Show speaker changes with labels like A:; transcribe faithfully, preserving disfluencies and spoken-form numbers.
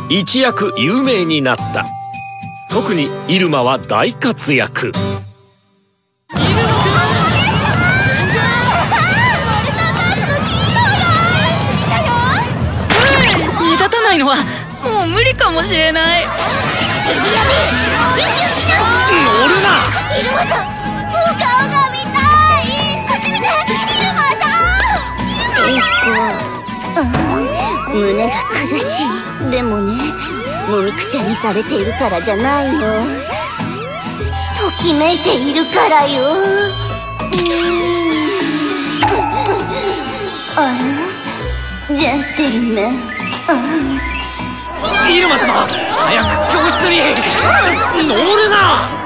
A: 一躍有名になった。特にイルマは大活躍。
B: 目立たないのはもう無理かもしれない。
A: 乗るな。
C: イルマさん、お顔が見たい。こっち見て、イルマさん。イルマさん。胸が苦しい。でもね、もみくちゃにされているからじゃないの。ときめいているからよ。あら、ジェンテルメン。
A: イルマ様、早く教室に乗るな。